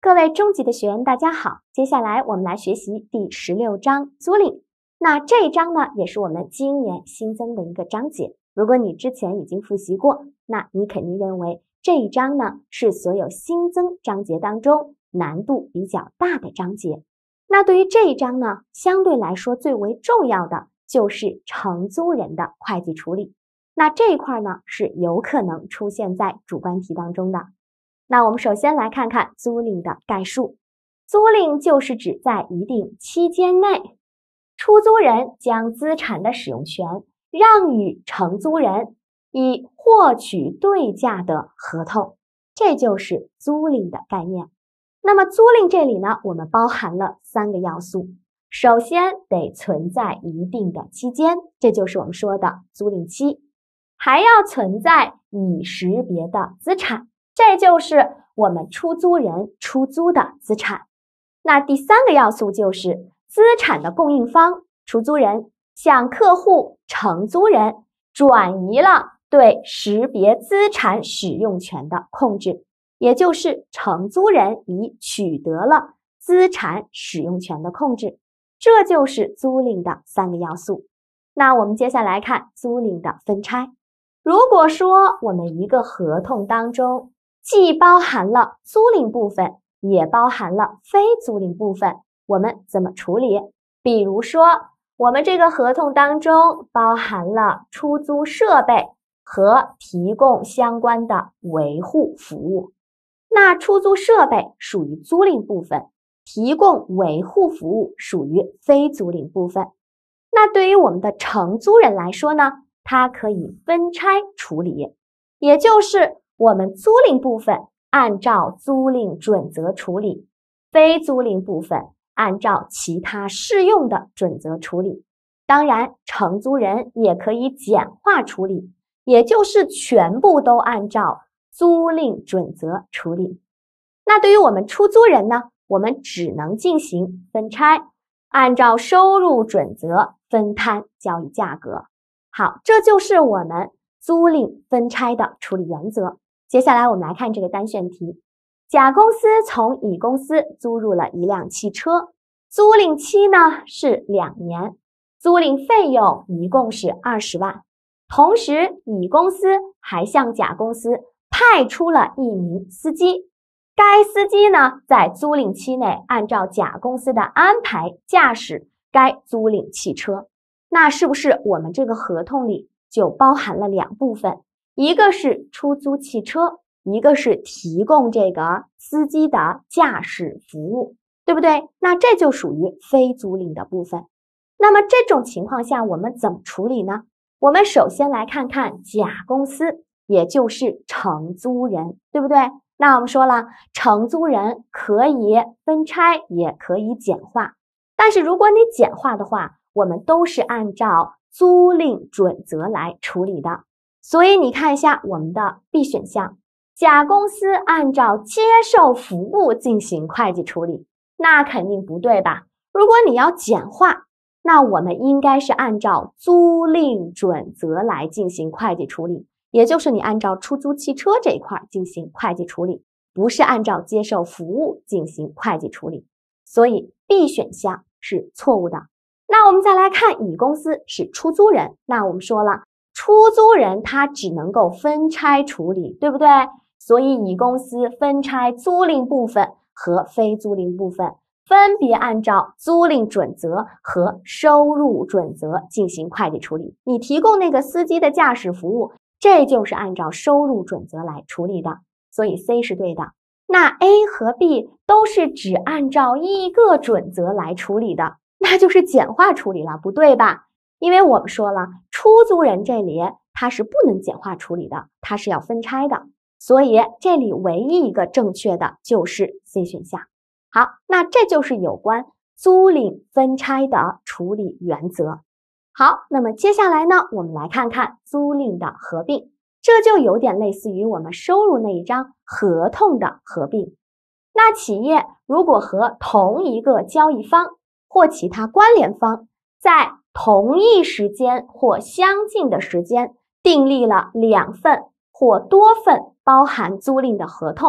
各位中级的学员大家好，接下来我们来学习第16章租赁。那这一章呢，也是我们今年新增的一个章节。如果你之前已经复习过，那你肯定认为这一章呢是所有新增章节当中难度比较大的章节。那对于这一章呢，相对来说最为重要的就是承租人的会计处理。那这一块呢是有可能出现在主观题当中的。那我们首先来看看租赁的概述。租赁就是指在一定期间内，出租人将资产的使用权让与承租人，以获取对价的合同，这就是租赁的概念。那么租赁这里呢，我们包含了3个要素。首先得存在一定的期间，这就是我们说的租赁期，还要存在已识别的资产，这就是我们出租人出租的资产。那第3个要素就是资产的供应方出租人向客户承租人转移了对识别资产使用权的控制，也就是承租人已取得了资产使用权的控制，这就是租赁的3个要素。那我们接下来看租赁的分拆。如果说我们一个合同当中既包含了租赁部分，也包含了非租赁部分，我们怎么处理？比如说，我们这个合同当中包含了出租设备和提供相关的维护服务，那出租设备属于租赁部分，提供维护服务属于非租赁部分。那对于我们的承租人来说呢，它可以分拆处理，也就是我们租赁部分按照租赁准则处理，非租赁部分按照其他适用的准则处理。当然，承租人也可以简化处理，也就是全部都按照租赁准则处理。那对于我们出租人呢，我们只能进行分拆，按照收入准则分摊交易价格。好，这就是我们租赁分拆的处理原则。接下来我们来看这个单选题。甲公司从乙公司租入了一辆汽车，租赁期呢是2年，租赁费用一共是20万。同时，乙公司还向甲公司派出了1名司机，该司机呢在租赁期内按照甲公司的安排驾驶该租赁汽车。那是不是我们这个合同里就包含了2部分？一个是出租汽车，一个是提供这个司机的驾驶服务，对不对？那这就属于非租赁的部分。那么这种情况下我们怎么处理呢？我们首先来看看甲公司，也就是承租人，对不对？那我们说了，承租人可以分拆，也可以简化。但是如果你简化的话，我们都是按照租赁准则来处理的。所以你看一下我们的 B 选项，甲公司按照接受服务进行会计处理，那肯定不对吧？如果你要简化，那我们应该是按照租赁准则来进行会计处理，也就是你按照出租汽车这一块进行会计处理，不是按照接受服务进行会计处理。所以 B 选项是错误的。那我们再来看乙公司是出租人，那我们说了，出租人他只能够分拆处理，对不对？所以乙公司分拆租赁部分和非租赁部分，分别按照租赁准则和收入准则进行会计处理。你提供那个司机的驾驶服务，这就是按照收入准则来处理的，所以 C 是对的。那 A 和 B 都是只按照一个准则来处理的，那就是简化处理了，不对吧？因为我们说了，出租人这里它是不能简化处理的，它是要分拆的，所以这里唯一一个正确的就是 C 选项。好，那这就是有关租赁分拆的处理原则。好，那么接下来呢，我们来看看租赁的合并，这就有点类似于我们收入那一章合同的合并。那企业如果和同一个交易方或其他关联方在同一时间或相近的时间订立了2份或多份包含租赁的合同，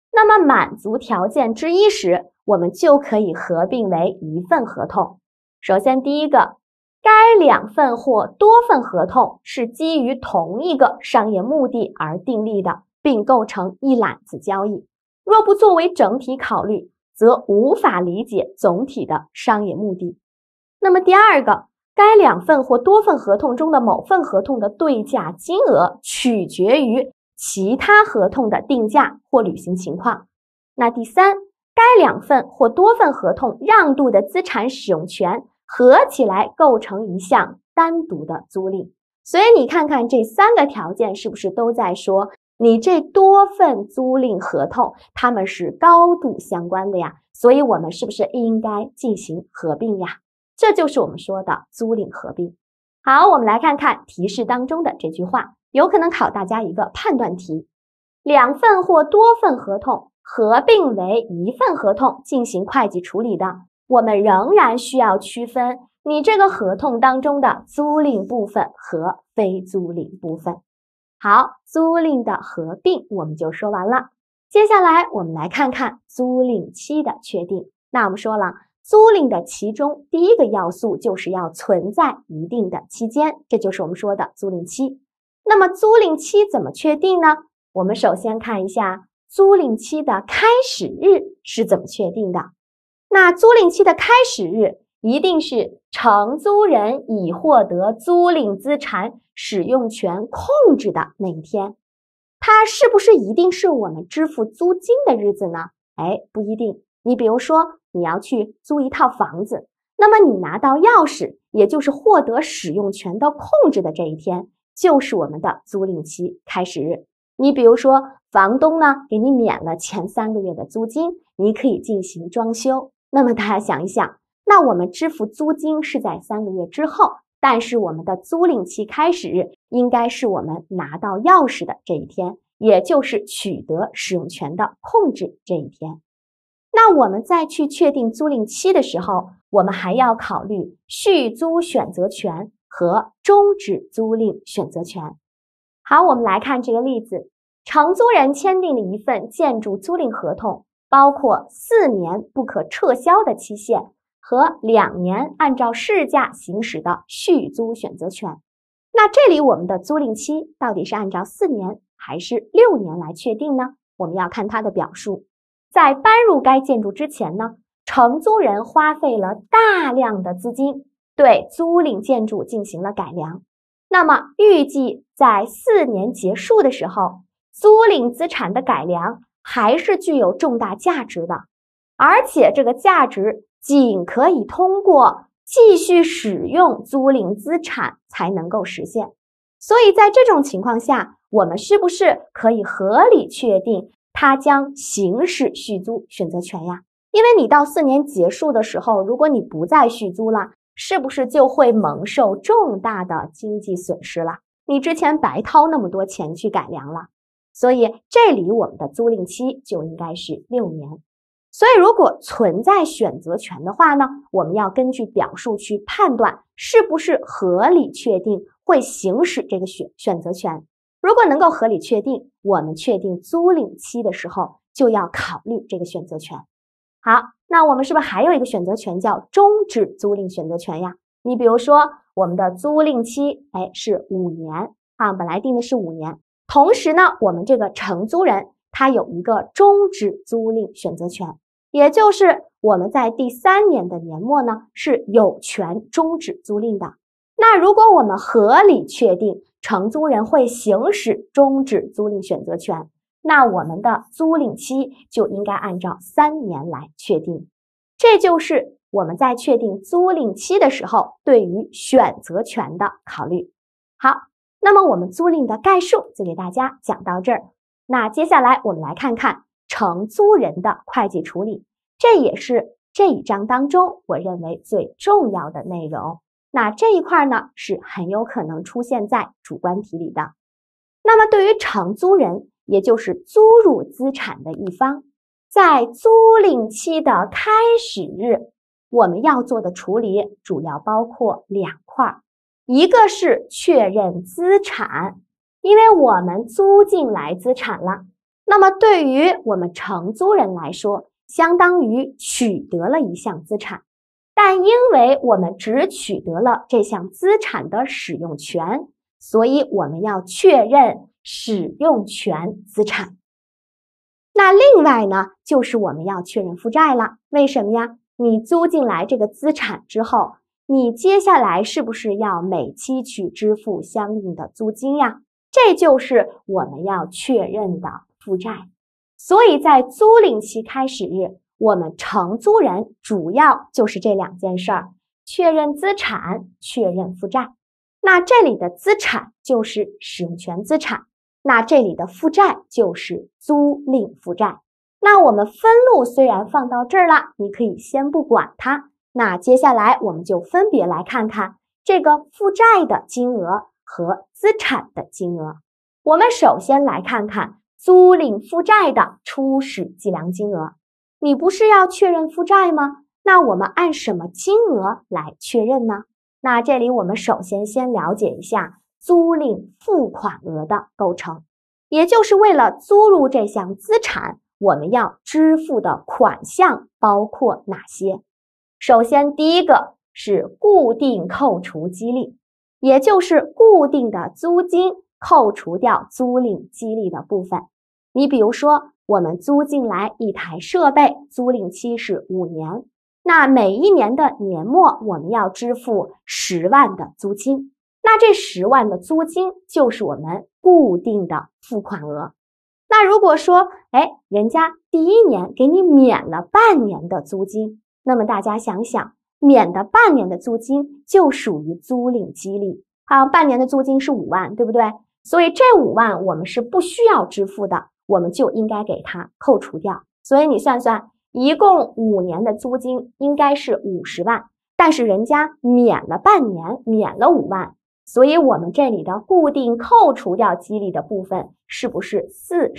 那么满足条件之一时，我们就可以合并为一份合同。首先第一个，该两份或多份合同是基于同一个商业目的而订立的，并构成一揽子交易。若不作为整体考虑，则无法理解总体的商业目的。那么第二个，该两份或多份合同中的某份合同的对价金额取决于其他合同的定价或履行情况。那第三，该两份或多份合同让渡的资产使用权合起来构成一项单独的租赁。所以你看看这三个条件是不是都在说你这多份租赁合同它们是高度相关的呀？所以我们是不是应该进行合并呀？这就是我们说的租赁合并。好，我们来看看提示当中的这句话，有可能考大家一个判断题。两份或多份合同合并为一份合同进行会计处理的，我们仍然需要区分你这个合同当中的租赁部分和非租赁部分。好，租赁的合并我们就说完了。接下来我们来看看租赁期的确定。那我们说了，租赁的其中第一个要素就是要存在一定的期间，这就是我们说的租赁期。那么租赁期怎么确定呢？我们首先看一下租赁期的开始日是怎么确定的。那租赁期的开始日一定是承租人已获得租赁资产使用权控制的那一天。它是不是一定是我们支付租金的日子呢？不一定。你比如说你要去租一套房子，那么你拿到钥匙，也就是获得使用权的控制的这一天，就是我们的租赁期开始日。你比如说房东呢给你免了前3个月的租金，你可以进行装修。那么大家想一想，那我们支付租金是在3个月之后，但是我们的租赁期开始日应该是我们拿到钥匙的这一天，也就是取得使用权的控制这一天。那我们再去确定租赁期的时候，我们还要考虑续租选择权和终止租赁选择权。好，我们来看这个例子，承租人签订了一份建筑租赁合同，包括4年不可撤销的期限和2年按照市价行使的续租选择权。那这里我们的租赁期到底是按照4年还是6年来确定呢？我们要看它的表述。在搬入该建筑之前呢，承租人花费了大量的资金，对租赁建筑进行了改良。那么预计在4年结束的时候，租赁资产的改良还是具有重大价值的，而且这个价值仅可以通过继续使用租赁资产才能够实现。所以在这种情况下，我们是不是可以合理确定它将行使续租选择权呀？因为你到4年结束的时候，如果你不再续租了，是不是就会蒙受重大的经济损失了？你之前白掏那么多钱去改良了。所以这里我们的租赁期就应该是6年。所以如果存在选择权的话呢，我们要根据表述去判断是不是合理确定会行使这个选择权。如果能够合理确定，我们确定租赁期的时候就要考虑这个选择权。好，那我们是不是还有一个选择权叫终止租赁选择权呀？你比如说我们的租赁期是5年啊，本来定的是5年。同时呢，我们这个承租人他有一个终止租赁选择权，也就是我们在第3年的年末呢是有权终止租赁的。那如果我们合理确定承租人会行使终止租赁选择权，那我们的租赁期就应该按照3年来确定。这就是我们在确定租赁期的时候对于选择权的考虑。好，那么我们租赁的概述就给大家讲到这儿。那接下来我们来看看承租人的会计处理，这也是这一章当中我认为最重要的内容。那这一块呢是很有可能出现在主观题里的。那么对于承租人，也就是租入资产的一方，在租赁期的开始日，我们要做的处理主要包括2块。一个是确认资产，因为我们租进来资产了， 那么对于我们承租人来说，相当于取得了一项资产，但因为我们只取得了这项资产的使用权，所以我们要确认使用权资产。那另外呢，就是我们要确认负债了。为什么呀？你租进来这个资产之后，你接下来是不是要每期去支付相应的租金呀？这就是我们要确认的负债。所以在租赁期开始日，我们承租人主要就是这两件事儿：确认资产，确认负债。那这里的资产就是使用权资产，那这里的负债就是租赁负债。那我们分录虽然放到这儿了，你可以先不管它。那接下来我们就分别来看看这个负债的金额和资产的金额。我们首先来看看租赁负债的初始计量金额。你不是要确认负债吗？那我们按什么金额来确认呢？那这里我们首先先了解一下租赁付款额的构成，也就是为了租入这项资产，我们要支付的款项包括哪些？首先第一个是固定扣除激励，也就是固定的租金扣除掉租赁激励的部分。你比如说，我们租进来一台设备，租赁期是5年，那每一年的年末我们要支付10万的租金，那这10万的租金就是我们固定的付款额。那如果说人家第一年给你免了半年的租金，那么大家想想，免的半年的租金就属于租赁激励。半年的租金是5万，对不对？所以这5万我们是不需要支付的，我们就应该给它扣除掉。所以你算算，一共5年的租金应该是50万，但是人家免了半年，免了5万，所以我们这里的固定扣除掉激励的部分是不是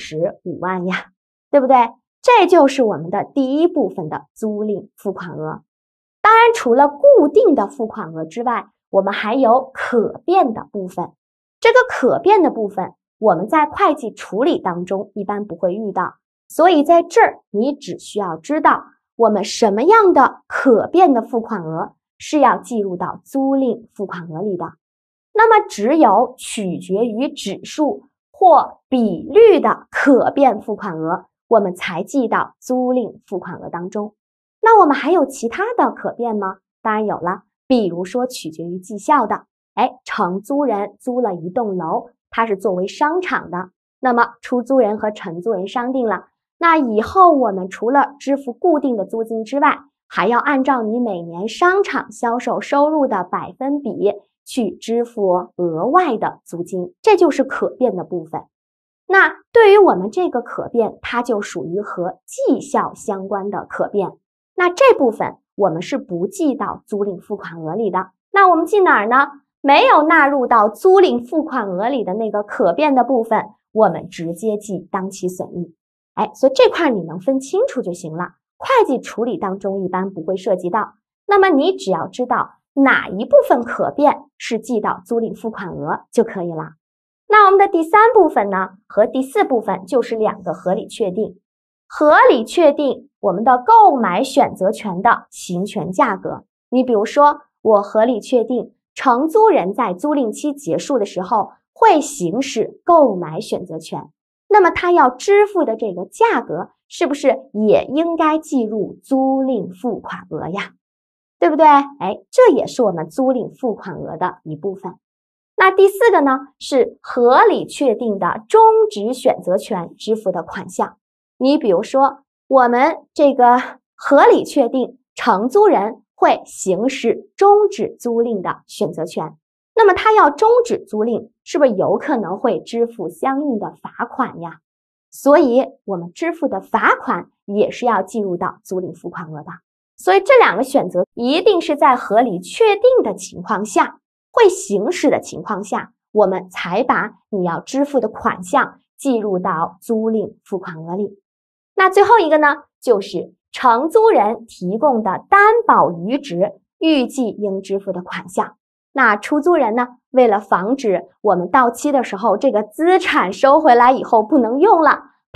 45万呀？对不对？这就是我们的第一部分的租赁付款额。当然，除了固定的付款额之外，我们还有可变的部分。这个可变的部分，我们在会计处理当中一般不会遇到，所以在这儿你只需要知道我们什么样的可变的付款额是要计入到租赁付款额里的。那么只有取决于指数或比率的可变付款额，我们才计到租赁付款额当中。那我们还有其他的可变吗？当然有了，比如说取决于绩效的。承租人租了一栋楼，它是作为商场的，那么出租人和承租人商定了，那以后我们除了支付固定的租金之外，还要按照你每年商场销售收入的百分比去支付额外的租金，这就是可变的部分。那对于我们这个可变，它就属于和绩效相关的可变，那这部分我们是不计到租赁付款额里的。那我们记哪儿呢？没有纳入到租赁付款额里的那个可变的部分，我们直接记当期损益。所以这块你能分清楚就行了。会计处理当中一般不会涉及到，那么你只要知道哪一部分可变是记到租赁付款额就可以了。那我们的第3部分呢，和第4部分就是2个合理确定。合理确定我们的购买选择权的行权价格。你比如说，我合理确定承租人在租赁期结束的时候会行使购买选择权，那么他要支付的这个价格是不是也应该计入租赁付款额呀？对不对？这也是我们租赁付款额的一部分。那第4个呢，是合理确定的终止选择权支付的款项。你比如说，我们这个合理确定承租人会行使终止租赁的选择权，那么他要终止租赁，是不是有可能会支付相应的罚款呀？所以我们支付的罚款也是要计入到租赁付款额的。所以这2个选择一定是在合理确定的情况下，会行使的情况下，我们才把你要支付的款项计入到租赁付款额里。那最后一个呢，就是承租人提供的担保余值预计应支付的款项。那出租人呢，为了防止我们到期的时候这个资产收回来以后不能用了，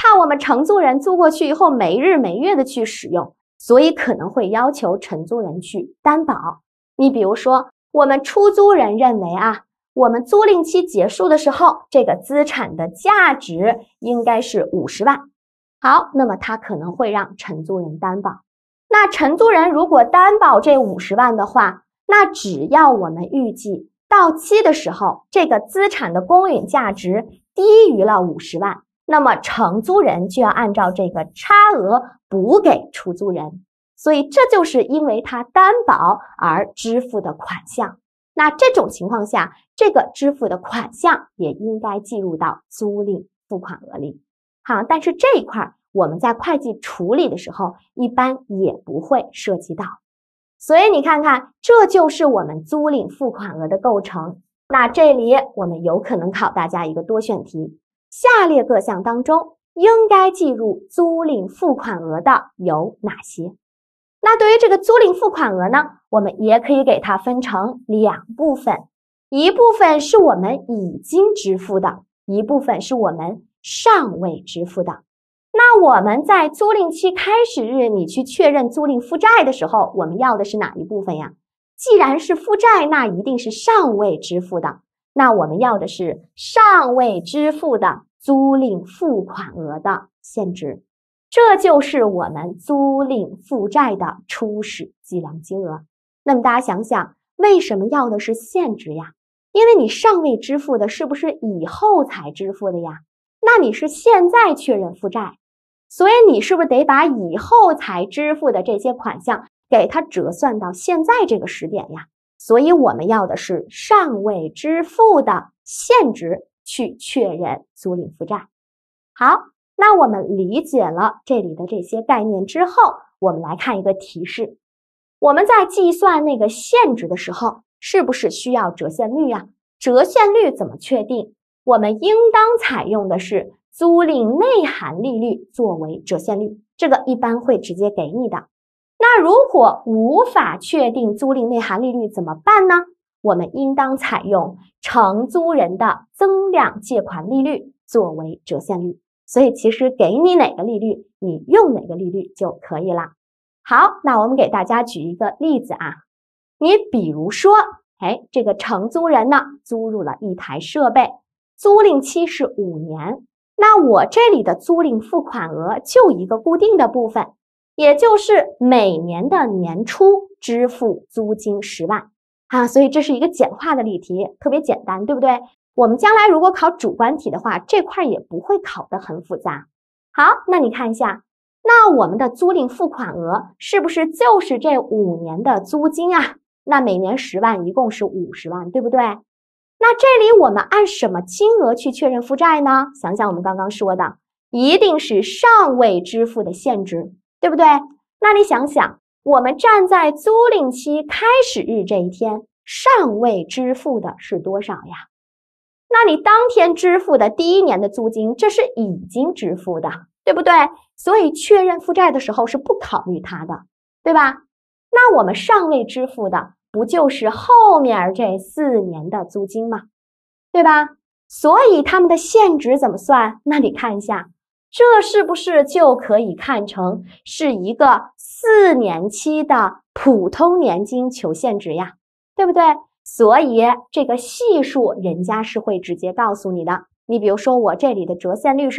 怕我们承租人租过去以后没日没月的去使用，所以可能会要求承租人去担保。你比如说，我们出租人认为我们租赁期结束的时候，这个资产的价值应该是50万。好，那么他可能会让承租人担保。那承租人如果担保这50万的话，那只要我们预计到期的时候，这个资产的公允价值低于了50万，那么承租人就要按照这个差额补给出租人。所以这就是因为他担保而支付的款项。那这种情况下，这个支付的款项也应该计入到租赁付款额里。好，但是这一块我们在会计处理的时候一般也不会涉及到。所以你看看，这就是我们租赁付款额的构成。那这里我们有可能考大家一个多选题，下列各项当中应该计入租赁付款额的有哪些？那对于这个租赁付款额呢，我们也可以给它分成两部分，一部分是我们已经支付的，一部分是我们尚未支付的。那我们在租赁期开始日你去确认租赁负债的时候，我们要的是哪一部分呀？既然是负债，那一定是尚未支付的，那我们要的是尚未支付的租赁付款额的现值。这就是我们租赁负债的初始计量金额。那么大家想想，为什么要的是现值呀？因为你尚未支付的是不是以后才支付的呀？那你是现在确认负债，所以你是不是得把以后才支付的这些款项给它折算到现在这个时点呀？所以我们要的是尚未支付的现值去确认租赁负债。好，那我们理解了这里的这些概念之后，我们来看一个提示。我们在计算那个现值的时候，是不是需要折现率呀？折现率怎么确定？我们应当采用的是租赁内涵利率作为折现率，这个一般会直接给你的。那如果无法确定租赁内涵利率怎么办呢？我们应当采用承租人的增量借款利率作为折现率。所以其实给你哪个利率，你用哪个利率就可以了。好，那我们给大家举一个例子你比如说，这个承租人呢租入了一台设备，租赁期是5年，那我这里的租赁付款额就一个固定的部分，也就是每年的年初支付租金10万所以这是一个简化的例题，特别简单，对不对？我们将来如果考主观题的话，这块也不会考得很复杂。好，那你看一下，那我们的租赁付款额是不是就是这5年的租金那每年10万，一共是50万，对不对？那这里我们按什么金额去确认负债呢？想想我们刚刚说的，一定是尚未支付的现值，对不对？那你想想，我们站在租赁期开始日这一天，尚未支付的是多少呀？那你当天支付的第1年的租金，这是已经支付的，对不对？所以确认负债的时候是不考虑它的，对吧？那我们尚未支付的，不就是后面这4年的租金吗？对吧？所以他们的现值怎么算？那你看一下，这是不是就可以看成是一个4年期的普通年金求现值呀？对不对？所以这个系数人家是会直接告诉你的。你比如说我这里的折现率是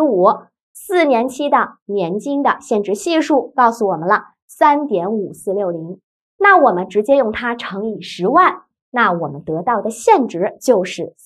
5%，4年期的年金的现值系数告诉我们了 3.5460， 那我们直接用它乘以10万，那我们得到的现值就是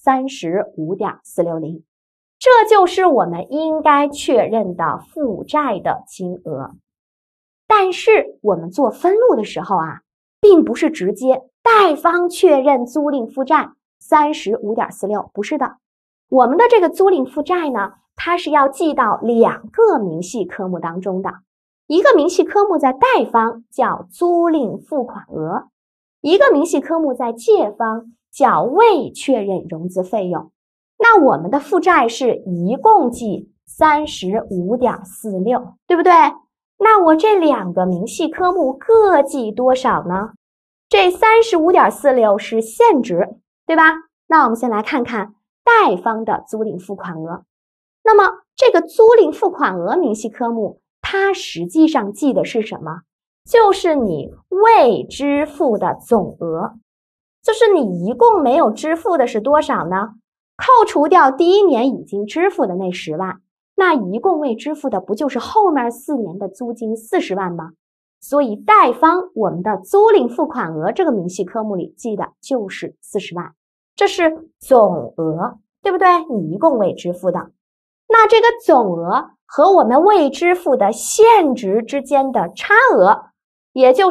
35.460， 这就是我们应该确认的负债的金额。但是我们做分录的时候并不是直接贷方确认租赁负债 35.46， 不是的。我们的这个租赁负债呢，它是要记到2个明细科目当中的。一个明细科目在贷方叫租赁付款额，一个明细科目在借方叫未确认融资费用。那我们的负债是一共记 35.46， 对不对？那我这2个明细科目各记多少呢？这 35.46 是现值，对吧？那我们先来看看贷方的租赁付款额。那么这个租赁付款额明细科目，它实际上记的是什么？就是你未支付的总额，就是你一共没有支付的是多少呢？扣除掉第一年已经支付的那10万，那一共未支付的不就是后面4年的租金40万吗？所以贷方我们的租赁付款额这个明细科目里记的就是40万，这是总额，对不对？你一共未支付的。那这个总额和我们未支付的现值之间的差额，也就是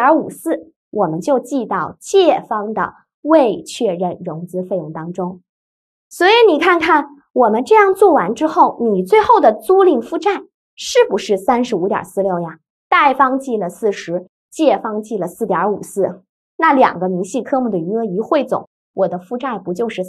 4.54， 我们就记到借方的未确认融资费用当中。所以你看看，我们这样做完之后，你最后的租赁负债是不是 35.46 呀？贷方记了40，借方记了 4.54， 那2个明细科目的余额一汇总，我的负债不就是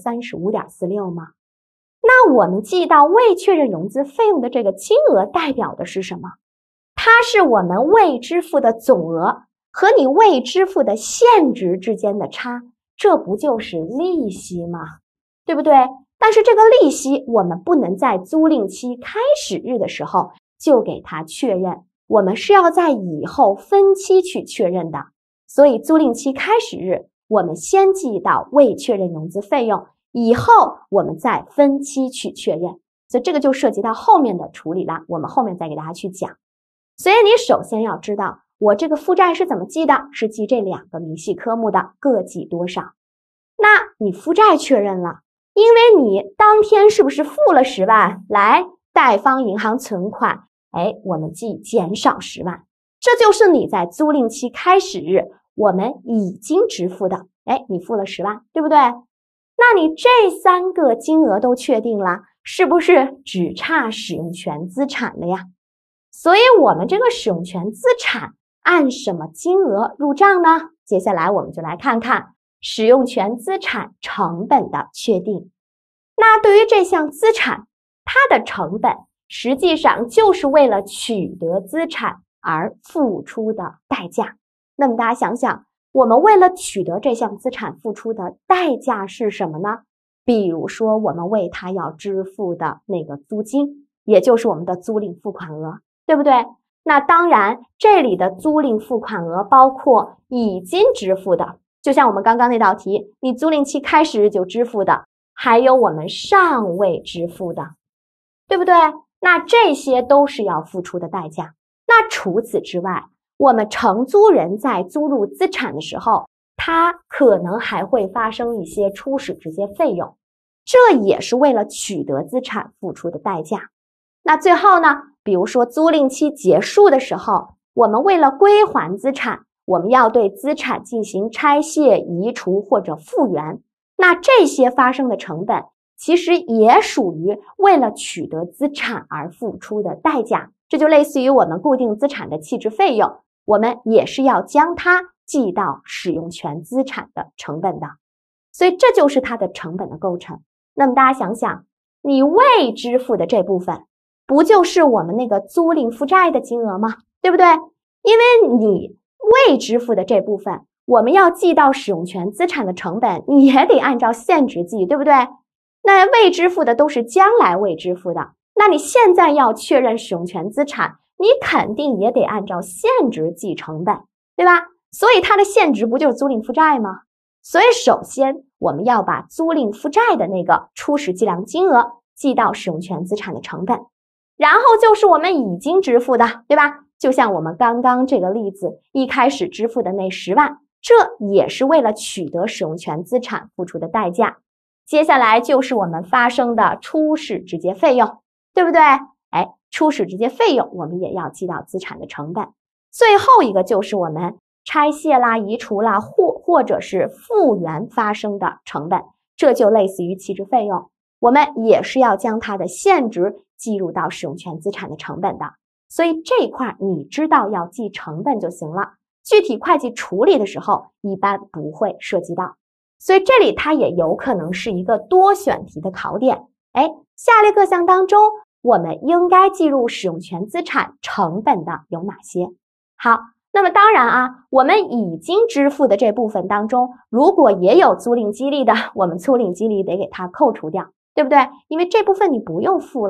35.46 吗？那我们记到未确认融资费用的这个金额代表的是什么？它是我们未支付的总额和你未支付的现值之间的差，这不就是利息吗？对不对？但是这个利息我们不能在租赁期开始日的时候就给它确认，我们是要在以后分期去确认的。所以租赁期开始日我们先记到未确认融资费用，以后我们再分期去确认，所以这个就涉及到后面的处理了，我们后面再给大家去讲。所以你首先要知道我这个负债是怎么记的，是记这2个明细科目的各记多少。那你负债确认了，因为你当天是不是付了10万，来贷方银行存款，我们记减少10万，这就是你在租赁期开始日我们已经支付的，你付了10万，对不对？那你这3个金额都确定了，是不是只差使用权资产了呀？所以我们这个使用权资产按什么金额入账呢？接下来我们就来看看使用权资产成本的确定。那对于这项资产，它的成本实际上就是为了取得资产而付出的代价。那么大家想想，我们为了取得这项资产付出的代价是什么呢？比如说我们为它要支付的那个租金，也就是我们的租赁付款额，对不对？那当然这里的租赁付款额包括已经支付的，就像我们刚刚那道题，你租赁期开始日就支付的，还有我们尚未支付的，对不对？那这些都是要付出的代价。那除此之外，我们承租人在租入资产的时候，他可能还会发生一些初始直接费用，这也是为了取得资产付出的代价。那最后呢，比如说租赁期结束的时候，我们为了归还资产，我们要对资产进行拆卸、移除或者复原，那这些发生的成本其实也属于为了取得资产而付出的代价，这就类似于我们固定资产的弃置费用，我们也是要将它记到使用权资产的成本的，所以这就是它的成本的构成。那么大家想想，你未支付的这部分不就是我们那个租赁负债的金额吗？对不对？因为你未支付的这部分我们要记到使用权资产的成本，你也得按照现值记，对不对？那未支付的都是将来未支付的，那你现在要确认使用权资产，你肯定也得按照现值记成本，对吧？所以它的现值不就是租赁负债吗？所以首先我们要把租赁负债的那个初始计量金额记到使用权资产的成本，然后就是我们已经支付的，对吧？就像我们刚刚这个例子，一开始支付的那10万，这也是为了取得使用权资产付出的代价。接下来就是我们发生的初始直接费用，对不对？初始直接费用我们也要记到资产的成本。最后一个就是我们拆卸啦、移除啦或者是复原发生的成本，这就类似于弃置费用，我们也是要将它的现值计入到使用权资产的成本的。所以这一块你知道要记成本就行了，具体会计处理的时候一般不会涉及到。所以这里它也有可能是一个多选题的考点。下列各项当中我们应该计入使用权资产成本的有哪些？好，那么当然啊，我们已经支付的这部分当中，如果也有租赁激励的，我们租赁激励得给它扣除掉，对不对？因为这部分你不用付了，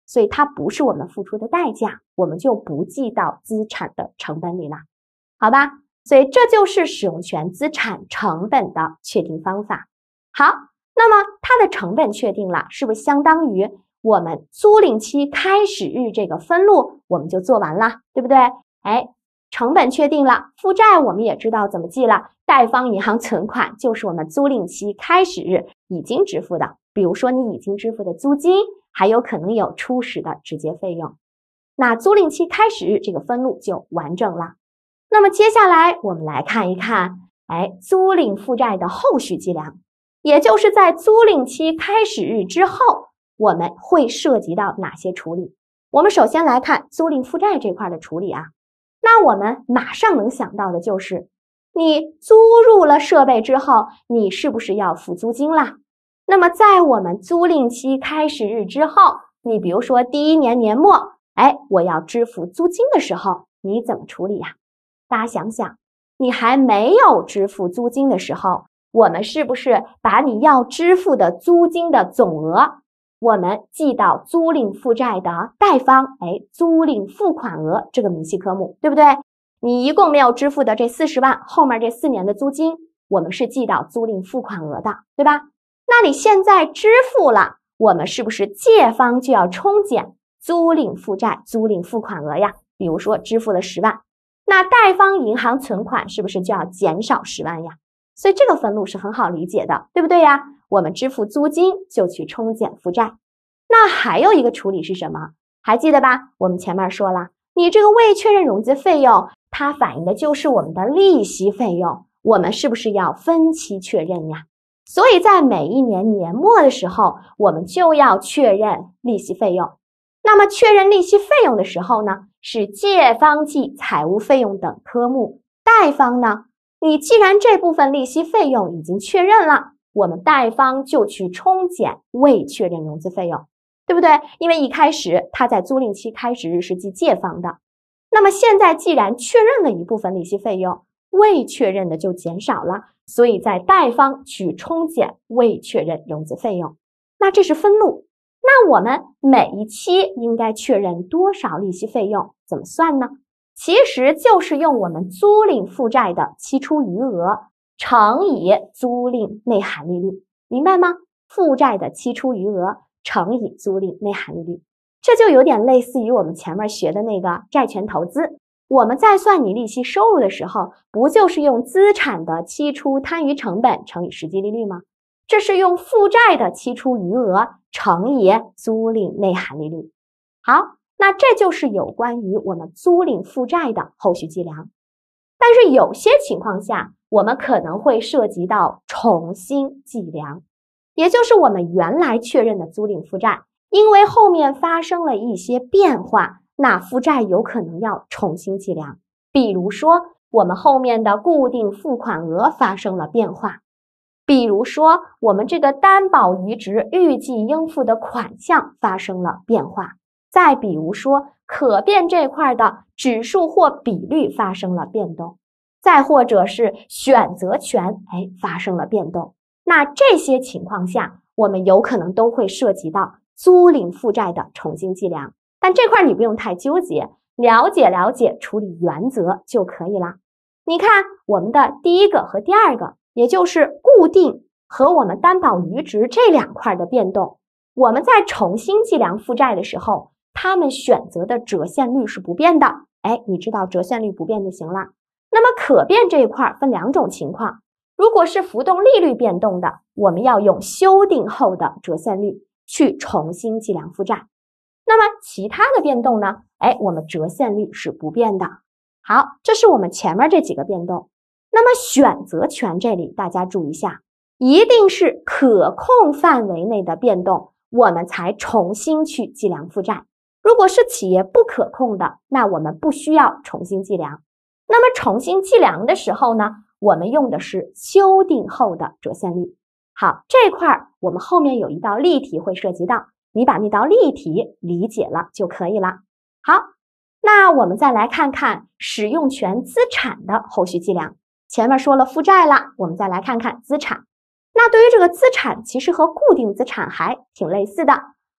所以它不是我们付出的代价，我们就不记到资产的成本里了，好吧？所以这就是使用权资产成本的确定方法。好，那么它的成本确定了，是不是相当于我们租赁期开始日这个分录我们就做完了，对不对？成本确定了，负债我们也知道怎么记了，贷方银行存款就是我们租赁期开始日已经支付的，比如说你已经支付的租金，还有可能有初始的直接费用。那租赁期开始日这个分录就完整了。那么接下来我们来看一看，租赁负债的后续计量，也就是在租赁期开始日之后，我们会涉及到哪些处理？我们首先来看租赁负债这块的处理啊。那我们马上能想到的就是，你租入了设备之后，你是不是要付租金啦？那么在我们租赁期开始日之后，你比如说第1年年末，我要支付租金的时候，你怎么处理呀？大家想想，你还没有支付租金的时候，我们是不是把你要支付的租金的总额，我们记到租赁负债的贷方，租赁付款额这个明细科目，对不对？你一共没有支付的这40万，后面这4年的租金，我们是记到租赁付款额的，对吧？那你现在支付了，我们是不是借方就要冲减租赁负债、租赁付款额呀？比如说支付了10万，那贷方银行存款是不是就要减少10万呀？所以这个分录是很好理解的，对不对呀？我们支付租金就去冲减负债。那还有一个处理是什么？还记得吧？我们前面说了，你这个未确认融资费用，它反映的就是我们的利息费用，我们是不是要分期确认呀？所以在每一年年末的时候，我们就要确认利息费用。那么确认利息费用的时候呢，是借方记财务费用等科目，贷方呢，你既然这部分利息费用已经确认了，我们贷方就去冲减未确认融资费用，对不对？因为一开始它在租赁期开始日是记借方的，那么现在既然确认了一部分利息费用，未确认的就减少了，所以在贷方去冲减未确认融资费用。那这是分录，那我们每一期应该确认多少利息费用？怎么算呢？其实就是用我们租赁负债的期初余额乘以租赁内含利率，明白吗？负债的期初余额乘以租赁内含利率，这就有点类似于我们前面学的那个债权投资。我们在算你利息收入的时候，不就是用资产的期初摊余成本乘以实际利率吗？这是用负债的期初余额乘以租赁内含利率。好，那这就是有关于我们租赁负债的后续计量。但是有些情况下，我们可能会涉及到重新计量，也就是我们原来确认的租赁负债，因为后面发生了一些变化，那负债有可能要重新计量。比如说，我们后面的固定付款额发生了变化，比如说我们这个担保余值预计应付的款项发生了变化，再比如说可变这块的指数或比率发生了变动，再或者是选择权发生了变动。那这些情况下，我们有可能都会涉及到租赁负债的重新计量，但这块你不用太纠结，了解处理原则就可以了。你看我们的第一个和第二个，也就是固定和我们担保余值这2块的变动，我们在重新计量负债的时候，他们选择的折现率是不变的。你知道折现率不变就行了。那么可变这一块分2种情况，如果是浮动利率变动的，我们要用修订后的折现率去重新计量负债。那么其他的变动呢？我们折现率是不变的。好，这是我们前面这几个变动。那么选择权这里大家注意一下，一定是可控范围内的变动，我们才重新去计量负债。如果是企业不可控的，那我们不需要重新计量。那么重新计量的时候呢，我们用的是修订后的折现率。好，这块我们后面有一道例题会涉及到，你把那道例题理解了就可以了。好，那我们再来看看使用权资产的后续计量。前面说了负债了，我们再来看看资产。那对于这个资产，其实和固定资产还挺类似的。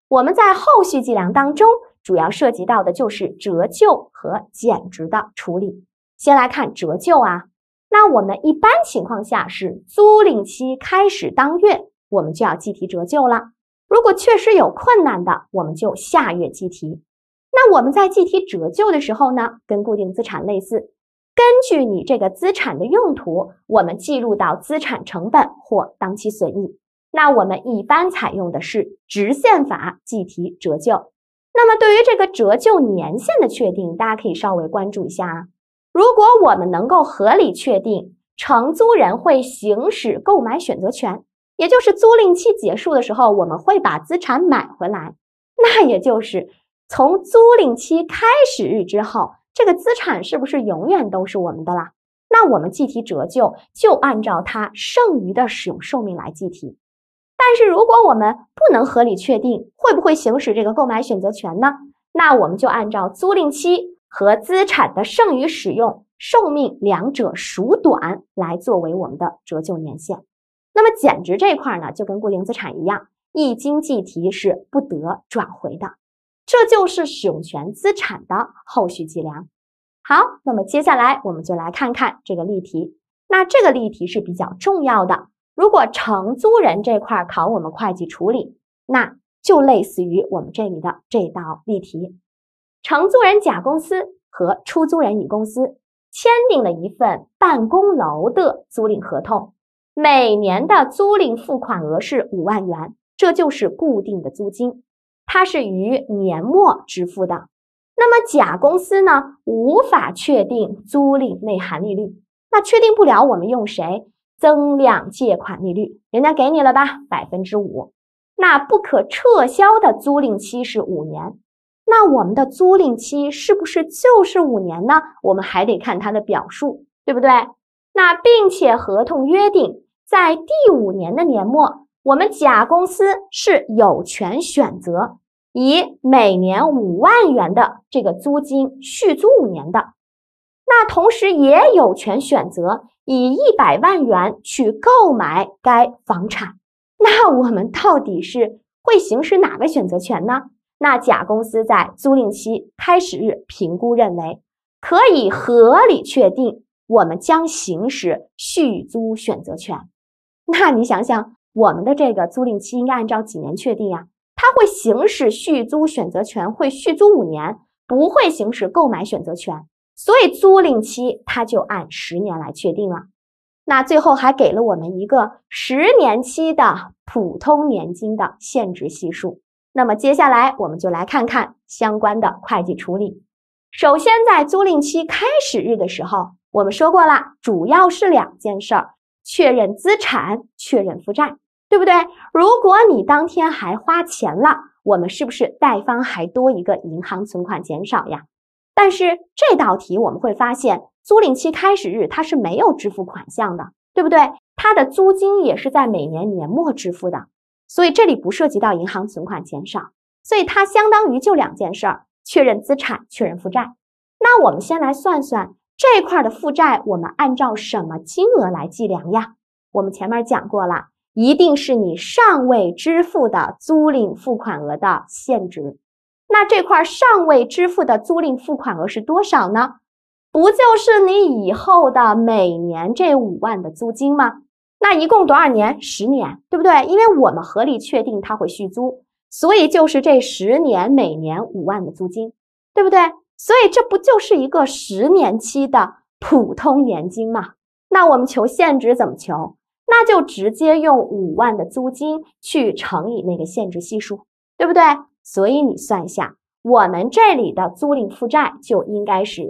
我们在后续计量当中，主要涉及到的就是折旧和减值的处理。先来看折旧啊，那我们一般情况下是租赁期开始当月，我们就要计提折旧了。如果确实有困难的，我们就下月计提。那我们在计提折旧的时候呢，跟固定资产类似，根据你这个资产的用途，我们记录到资产成本或当期损益。那我们一般采用的是直线法计提折旧。那么对于这个折旧年限的确定，大家可以稍微关注一下啊。如果我们能够合理确定承租人会行使购买选择权，也就是租赁期结束的时候，我们会把资产买回来，那也就是从租赁期开始日之后，这个资产是不是永远都是我们的啦？那我们计提折旧就按照它剩余的使用寿命来计提。但是如果我们不能合理确定会不会行使这个购买选择权呢，那我们就按照租赁期和资产的剩余使用寿命两者孰短来作为我们的折旧年限。那么减值这块呢，就跟固定资产一样，一经计提是不得转回的，这就是使用权资产的后续计量。好，那么接下来我们就来看看这个例题。那这个例题是比较重要的，如果承租人这块考我们会计处理，那就类似于我们这里的这道例题。承租人甲公司和出租人乙公司签订了一份办公楼的租赁合同，每年的租赁付款额是5万元，这就是固定的租金，它是于年末支付的。那么甲公司呢，无法确定租赁内含利率，那确定不了，我们用谁？增量借款利率，人家给你了吧，5%。那不可撤销的租赁期是5年，那我们的租赁期是不是就是5年呢？我们还得看它的表述，对不对？那并且合同约定，在第5年的年末，我们甲公司是有权选择以每年5万元的这个租金续租5年的，那同时也有权选择以100万元去购买该房产。那我们到底是会行使哪个选择权呢？那甲公司在租赁期开始日评估认为，可以合理确定我们将行使续租选择权。那你想想，我们的这个租赁期应该按照几年确定呀？它会行使续租选择权，会续租5年，不会行使购买选择权，所以租赁期它就按10年来确定了。那最后还给了我们一个10年期的普通年金的现值系数。那么接下来我们就来看看相关的会计处理。首先在租赁期开始日的时候，我们说过了，主要是2件事儿，确认资产，确认负债，对不对？如果你当天还花钱了，我们是不是贷方还多一个银行存款减少呀？但是这道题我们会发现，租赁期开始日它是没有支付款项的，对不对？它的租金也是在每年年末支付的，所以这里不涉及到银行存款减少，所以它相当于就2件事儿，确认资产，确认负债。那我们先来算算这块的负债，我们按照什么金额来计量呀？我们前面讲过了，一定是你尚未支付的租赁付款额的现值。那这块尚未支付的租赁付款额是多少呢？不就是你以后的每年这5万的租金吗？那一共多少年？10年，对不对？因为我们合理确定它会续租，所以就是这10年每年5万的租金，对不对？所以这不就是一个10年期的普通年金吗？那我们求现值怎么求？那就直接用5万的租金去乘以那个现值系数，对不对？所以你算一下，我们这里的租赁负债就应该是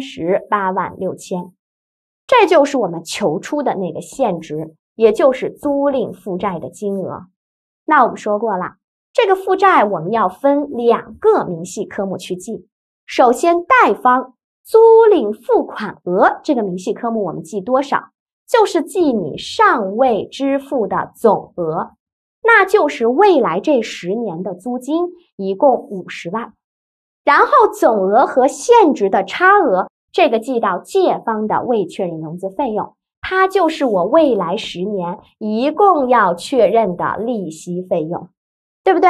38万6千，这就是我们求出的那个现值，也就是租赁负债的金额。那我们说过了，这个负债我们要分2个明细科目去记。首先贷方租赁付款额这个明细科目我们记多少？就是记你尚未支付的总额，那就是未来这10年的租金，一共50万。然后总额和现值的差额，这个记到借方的未确认融资费用，它就是我未来10年一共要确认的利息费用，对不对？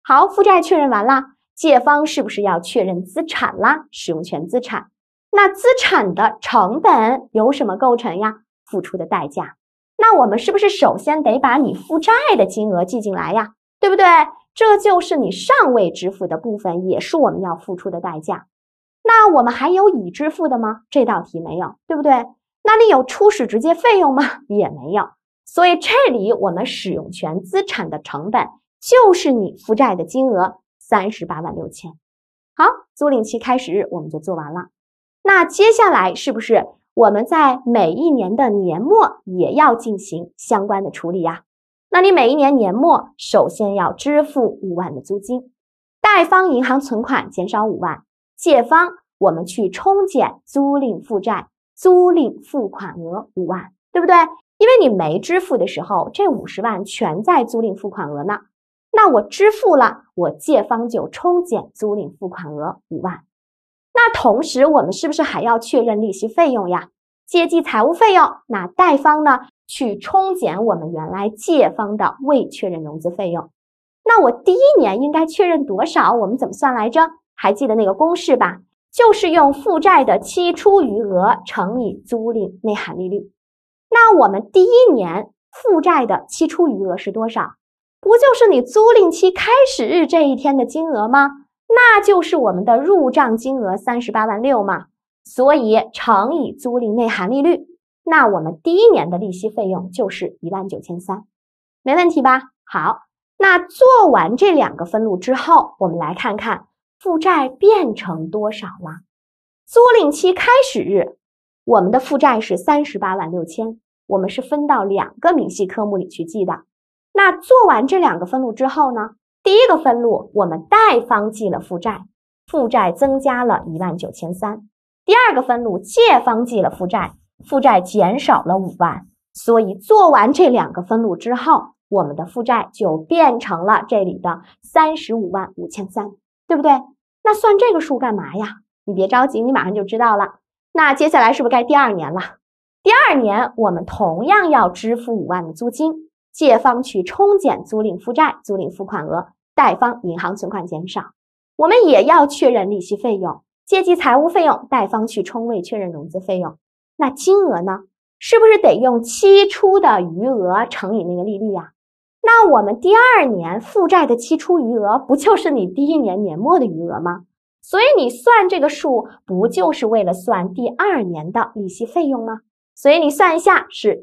好，负债确认完了，借方是不是要确认资产啦？使用权资产。那资产的成本由什么构成呀？付出的代价。那我们是不是首先得把你负债的金额记进来呀？对不对？这就是你尚未支付的部分，也是我们要付出的代价。那我们还有已支付的吗？这道题没有，对不对？那你有初始直接费用吗？也没有。所以这里我们使用权资产的成本就是你负债的金额38万6千。好，租赁期开始日我们就做完了。那接下来是不是我们在每一年的年末也要进行相关的处理呀？那你每一年年末首先要支付5万的租金，贷方银行存款减少5万，借方我们去冲减租赁负债，租赁付款额5万，对不对？因为你没支付的时候，这50万全在租赁付款额呢。那我支付了，我借方就冲减租赁付款额5万。那同时我们是不是还要确认利息费用呀？借记财务费用，那贷方呢去冲减我们原来借方的未确认融资费用。那我第一年应该确认多少？我们怎么算来着？还记得那个公式吧？就是用负债的期初余额乘以租赁内含利率。那我们第一年负债的期初余额是多少？不就是你租赁期开始日这一天的金额吗？那就是我们的入账金额38万6嘛，所以乘以租赁内含利率，那我们第一年的利息费用就是19300，没问题吧？好，那做完这两个分录之后，我们来看看负债变成多少了。租赁期开始日，我们的负债是38万6千，我们是分到2个明细科目里去记的。那做完这两个分录之后呢？第一个分录，我们贷方记了负债，负债增加了19300。第二个分录，借方记了负债，负债减少了5万。所以做完这两个分录之后，我们的负债就变成了这里的35万5300，对不对？那算这个数干嘛呀？你别着急，你马上就知道了。那接下来是不是该第二年了？第二年我们同样要支付5万的租金。借方去冲减租赁负债，租赁付款额，贷方银行存款减少。我们也要确认利息费用，借记财务费用，贷方去冲未确认融资费用。那金额呢？是不是得用期初的余额乘以那个利率呀？那我们第二年负债的期初余额不就是你第一年年末的余额吗？所以你算这个数不就是为了算第二年的利息费用吗？所以你算一下是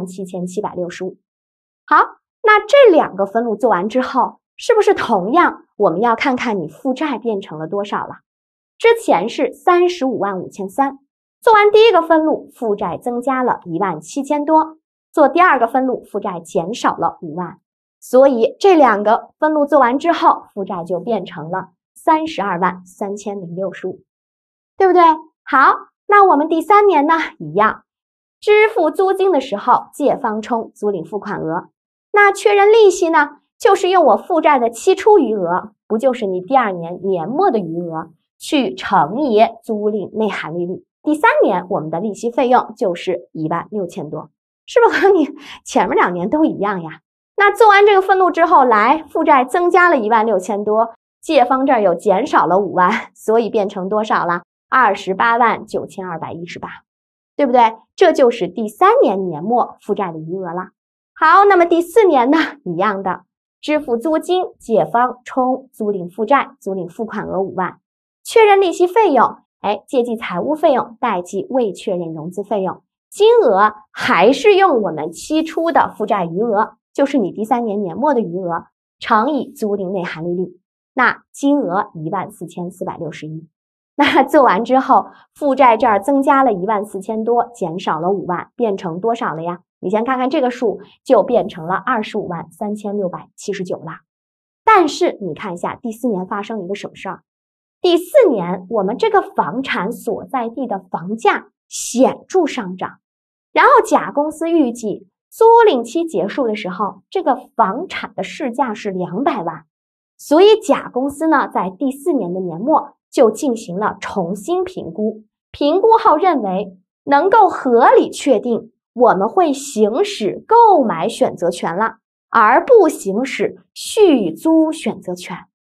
17765。好，那这两个分录做完之后，是不是同样我们要看看你负债变成了多少了？之前是35万5300，做完第一个分录，负债增加了17000多，做第二个分录，负债减少了5万，所以这两个分录做完之后，负债就变成了32万3065，对不对？好，那我们第三年呢，一样，支付租金的时候，借方冲租赁付款额。那确认利息呢，就是用我负债的期初余额，不就是你第二年年末的余额，去乘以租赁内含利率。第三年我们的利息费用就是16000多，是不是和你前面2年都一样呀？那做完这个分录之后，来负债增加了16000多，借方这儿又减少了5万，所以变成多少了？28万9218，对不对？这就是第三年年末负债的余额了。好，那么第四年呢，一样的，支付租金，借方冲租赁负债，租赁付款额5万，确认利息费用，借记财务费用，贷记未确认融资费用，金额还是用我们期初的负债余额，就是你第三年年末的余额，乘以租赁内含利率，那金额14461。那做完之后，负债这儿增加了14000多，减少了5万，变成多少了呀？你先看看这个数，就变成了25万3679了。但是你看一下第四年发生一个什么事儿？第四年我们这个房产所在地的房价显著上涨，然后甲公司预计租赁期结束的时候，这个房产的市价是200万，所以甲公司呢在第四年的年末就进行了重新评估，评估后认为能够合理确定我们会行使购买选择权了，而不行使续租选择权。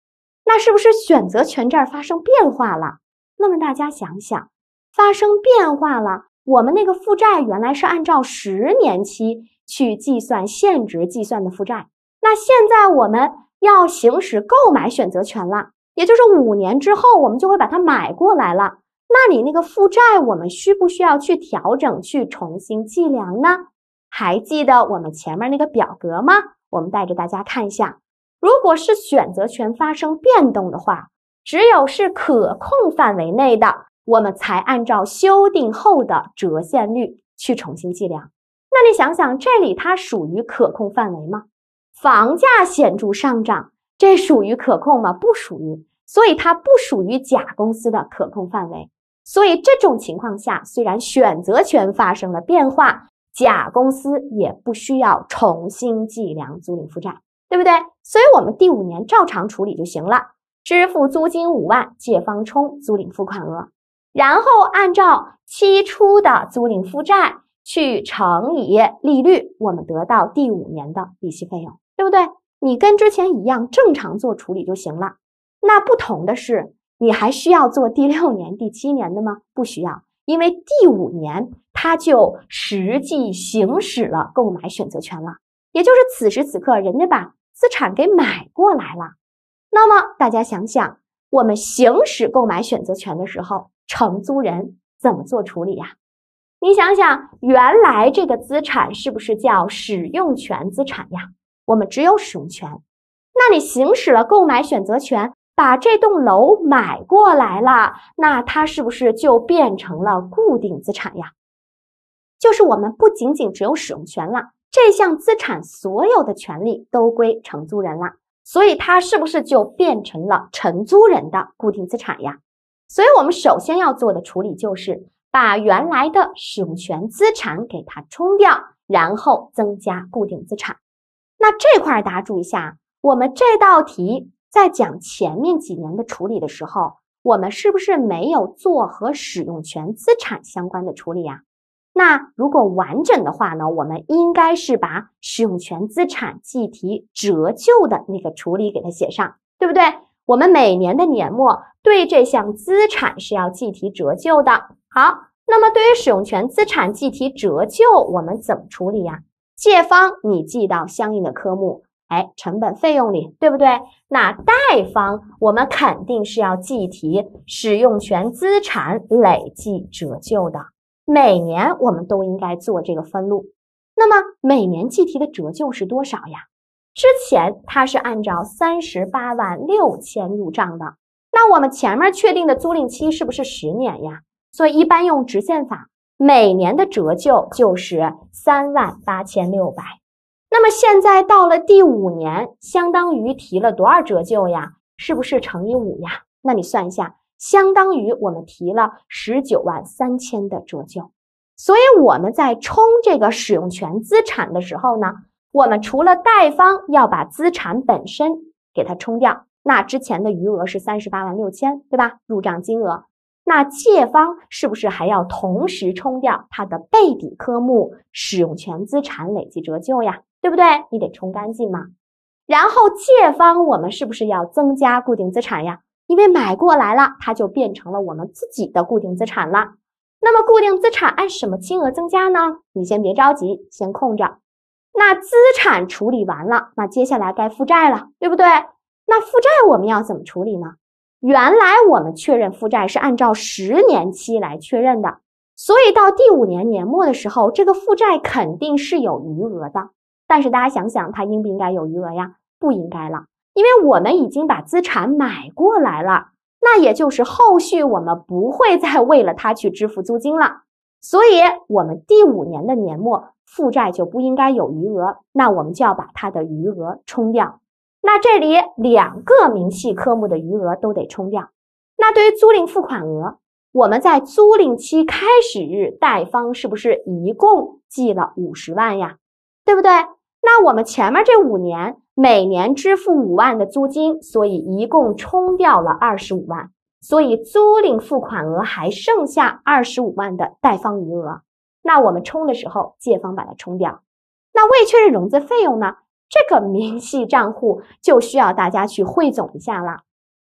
那是不是选择权这儿发生变化了？那么大家想想，发生变化了，我们那个负债原来是按照10年期去计算现值计算的负债，那现在我们要行使购买选择权了，也就是5年之后我们就会把它买过来了。那你那个负债我们需不需要去调整，去重新计量呢？还记得我们前面那个表格吗？我们带着大家看一下，如果是选择权发生变动的话，只有是可控范围内的，我们才按照修订后的折现率去重新计量。那你想想，这里它属于可控范围吗？房价显著上涨，这属于可控吗？不属于，所以它不属于甲公司的可控范围。所以这种情况下，虽然选择权发生了变化，甲公司也不需要重新计量租赁负债，对不对？所以我们第5年照常处理就行了，支付租金5万，借方冲租赁付款额，然后按照期初的租赁负债去乘以利率，我们得到第5年的利息费用，对不对？你跟之前一样正常做处理就行了。那不同的是，你还需要做第6年、第7年的吗？不需要，因为第5年它就实际行使了购买选择权了，也就是此时此刻人家把资产给买过来了。那么大家想想，我们行使购买选择权的时候，承租人怎么做处理呀？你想想，原来这个资产是不是叫使用权资产呀？我们只有使用权。那你行使了购买选择权，把这栋楼买过来了，那它是不是就变成了固定资产呀？就是我们不仅仅只有使用权了，这项资产所有的权利都归承租人了，所以它是不是就变成了承租人的固定资产呀？所以我们首先要做的处理就是把原来的使用权资产给它冲掉，然后增加固定资产。那这块大家注意一下，我们这道题在讲前面几年的处理的时候，我们是不是没有做和使用权资产相关的处理呀？那如果完整的话呢，我们应该是把使用权资产计提折旧的那个处理给它写上，对不对？我们每年的年末对这项资产是要计提折旧的。好，那么对于使用权资产计提折旧，我们怎么处理呀？借方你记到相应的科目，成本费用里，对不对？那贷方我们肯定是要计提使用权资产累计折旧的，每年我们都应该做这个分录。那么每年计提的折旧是多少呀？之前它是按照38万6千入账的，那我们前面确定的租赁期是不是10年呀？所以一般用直线法，每年的折旧就是3万8600。那么现在到了第5年，相当于提了多少折旧呀？是不是乘以5呀？那你算一下，相当于我们提了19万3千的折旧。所以我们在冲这个使用权资产的时候呢，我们除了贷方要把资产本身给它冲掉，那之前的余额是38万6千，对吧？入账金额。那借方是不是还要同时冲掉它的备抵科目使用权资产累计折旧呀？对不对？你得冲干净嘛。然后借方我们是不是要增加固定资产呀？因为买过来了，它就变成了我们自己的固定资产了。那么固定资产按什么金额增加呢？你先别着急，先空着。那资产处理完了，那接下来该负债了，对不对？那负债我们要怎么处理呢？原来我们确认负债是按照10年期来确认的，所以到第5年年末的时候，这个负债肯定是有余额的。但是大家想想，它应不应该有余额呀？不应该了，因为我们已经把资产买过来了，那也就是后续我们不会再为了它去支付租金了。所以我们第5年的年末负债就不应该有余额，那我们就要把它的余额冲掉。那这里2个明细科目的余额都得冲掉。那对于租赁付款额，我们在租赁期开始日，贷方是不是一共计了50万呀？对不对？那我们前面这5年每年支付5万的租金，所以一共冲掉了25万，所以租赁付款额还剩下25万的贷方余额。那我们冲的时候，借方把它冲掉。那未确认融资费用呢？这个明细账户就需要大家去汇总一下了。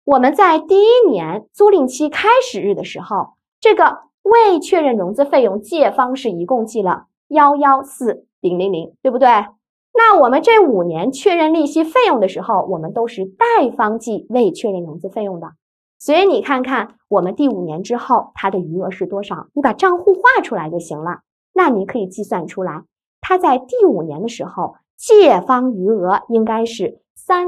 我们在第一年租赁期开始日的时候，这个未确认融资费用借方是一共记了114000，对不对？那我们这5年确认利息费用的时候，我们都是贷方记未确认融资费用的。所以你看看我们第5年之后它的余额是多少，你把账户画出来就行了。那你可以计算出来，它在第5年的时候借方余额应该是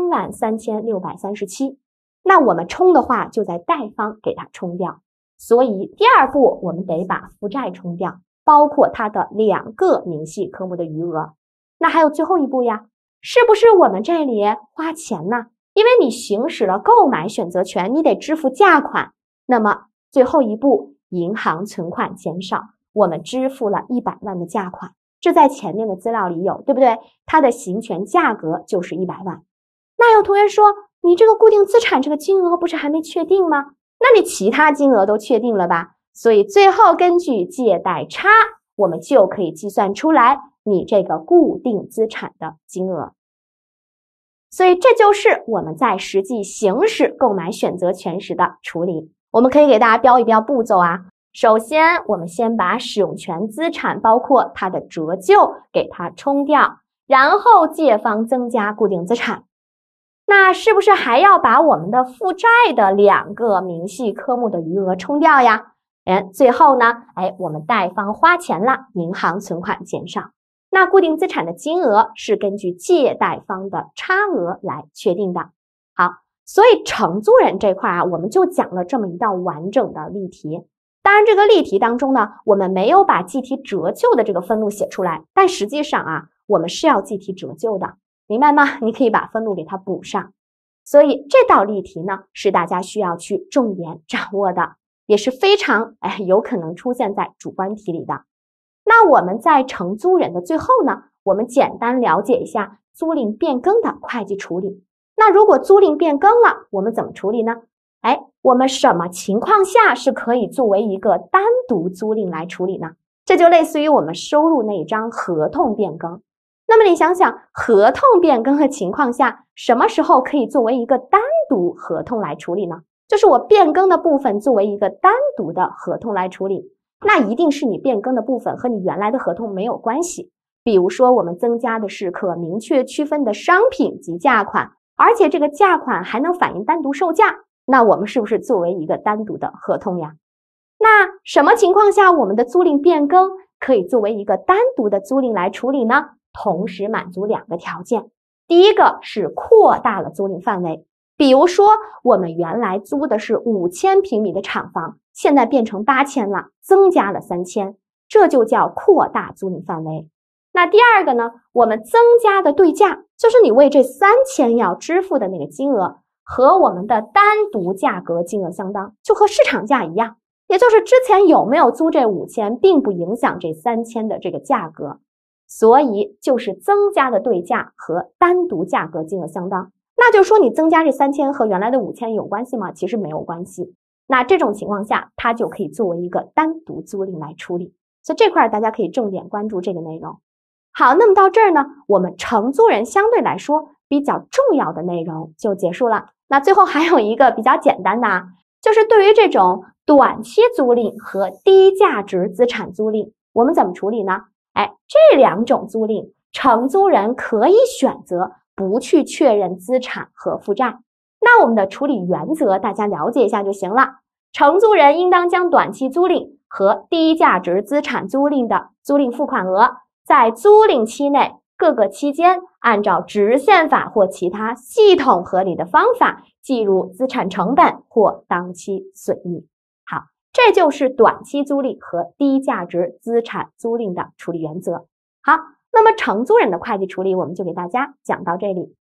33637，那我们冲的话就在贷方给它冲掉。所以第2步我们得把负债冲掉，包括它的2个明细科目的余额。那还有最后一步呀，是不是我们这里花钱呢？因为你行使了购买选择权，你得支付价款。那么最后一步，银行存款减少，我们支付了100万的价款，这在前面的资料里有，对不对？它的行权价格就是100万。那有同学说，你这个固定资产这个金额不是还没确定吗？那你其他金额都确定了吧？所以最后根据借贷差，我们就可以计算出来你这个固定资产的金额。所以这就是我们在实际行使购买选择权时的处理。我们可以给大家标一标步骤啊。首先，我们先把使用权资产包括它的折旧给它冲掉，然后借方增加固定资产。那是不是还要把我们的负债的2个明细科目的余额冲掉呀？最后呢，我们贷方花钱了，银行存款减少。那固定资产的金额是根据借贷方的差额来确定的。好，所以承租人这块啊，我们就讲了这么一道完整的例题。当然这个例题当中呢，我们没有把计提折旧的这个分录写出来，但实际上啊，我们是要计提折旧的，明白吗？你可以把分录给它补上。所以这道例题呢，是大家需要去重点掌握的，也是非常有可能出现在主观题里的。那我们在承租人的最后呢，我们简单了解一下租赁变更的会计处理。那如果租赁变更了，我们怎么处理呢？我们什么情况下是可以作为一个单独租赁来处理呢？这就类似于我们收入那一张合同变更。那么你想想，合同变更的情况下，什么时候可以作为一个单独合同来处理呢？就是我变更的部分作为一个单独的合同来处理。那一定是你变更的部分和你原来的合同没有关系。比如说我们增加的是可明确区分的商品及价款，而且这个价款还能反映单独售价，那我们是不是作为一个单独的合同呀？那什么情况下我们的租赁变更可以作为一个单独的租赁来处理呢？同时满足2个条件。第一个是扩大了租赁范围，比如说我们原来租的是5000平米的厂房，现在变成8000了，增加了3000，这就叫扩大租赁范围。那第2个呢，我们增加的对价，就是你为这3000要支付的那个金额和我们的单独价格金额相当，就和市场价一样，也就是之前有没有租这5000并不影响这3000的这个价格，所以就是增加的对价和单独价格金额相当。那就是说你增加这3000和原来的5000有关系吗？其实没有关系。那这种情况下，它就可以作为一个单独租赁来处理。所以这块大家可以重点关注这个内容。好，那么到这儿呢，我们承租人相对来说比较重要的内容就结束了。那最后还有一个比较简单的啊，就是对于这种短期租赁和低价值资产租赁，我们怎么处理呢？这2种租赁，承租人可以选择不去确认资产和负债。那我们的处理原则大家了解一下就行了。承租人应当将短期租赁和低价值资产租赁的租赁付款额，在租赁期内各个期间按照直线法或其他系统合理的方法计入资产成本或当期损益。好，这就是短期租赁和低价值资产租赁的处理原则。好，那么承租人的会计处理我们就给大家讲到这里。